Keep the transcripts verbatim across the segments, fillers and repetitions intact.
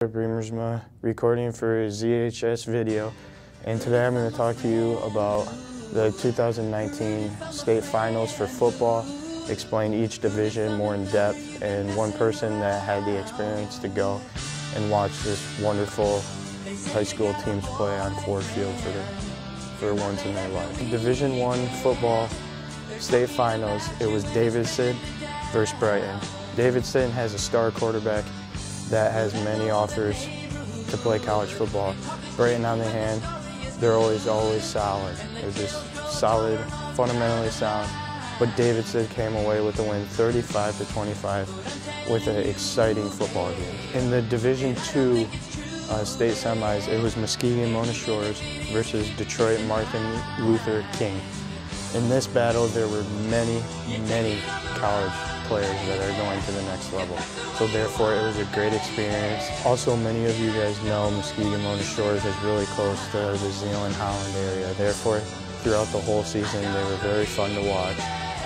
Riemersma, recording for a Z H S video, and today I'm going to talk to you about the two thousand nineteen state finals for football, explain each division more in depth, and one person that had the experience to go and watch this wonderful high school teams play on Ford Field for, the, for once in their life. Division one football state finals, it was Davidson versus Brighton. Davidson has a star quarterback that has many offers to play college football. Brighton, on the hand, they're always, always solid. They're just solid, fundamentally sound. But Davidson came away with the win thirty-five to twenty-five with an exciting football game. In the Division two uh, state semis, it was Muskegon Mona Shores versus Detroit Martin Luther King. In this battle, there were many, many college players that are going to the next level. So therefore, it was a great experience. Also, many of you guys know Muskegon Mona Shores is really close to the Zeeland, Holland area. Therefore, throughout the whole season, they were very fun to watch,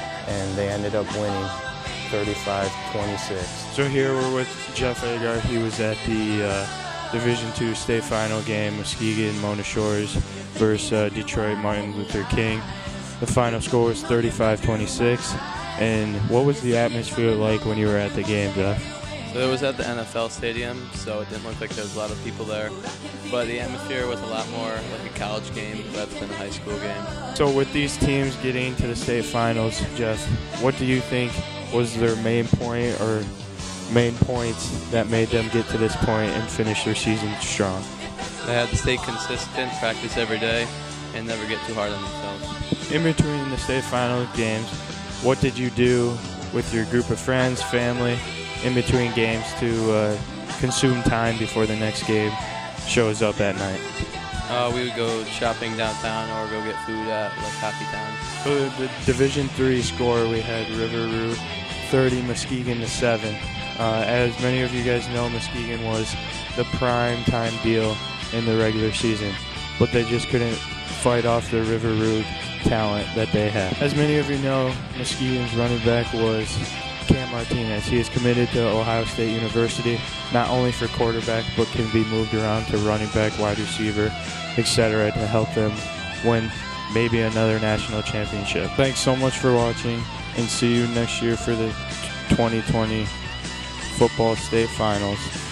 and they ended up winning thirty-five twenty-six. So here we're with Jeff Agar. He was at the uh, Division two state final game, Muskegon Mona Shores versus uh, Detroit Martin Luther King. The final score was thirty-five twenty-six. And what was the atmosphere like when you were at the game, Jeff? So it was at the N F L stadium, so it didn't look like there was a lot of people there. But the atmosphere was a lot more like a college game rather than a high school game. So with these teams getting to the state finals, Jeff, what do you think was their main point or main points that made them get to this point and finish their season strong? They had to stay consistent, practice every day, and never get too hard on themselves. In between the state final games, what did you do with your group of friends, family, in between games to uh, consume time before the next game shows up at night? Uh, we would go shopping downtown or go get food at like Hockey Town. For the Division three score, we had Riverview thirty, Muskegon to seven. Uh, as many of you guys know, Muskegon was the prime time deal in the regular season, but they just couldn't fight off the Riverview talent that they had. As many of you know, Muskegon's running back was Cam Martinez. He is committed to Ohio State University, not only for quarterback, but can be moved around to running back, wide receiver, et cetera to help them win maybe another national championship. Thanks so much for watching, and see you next year for the twenty twenty football state finals.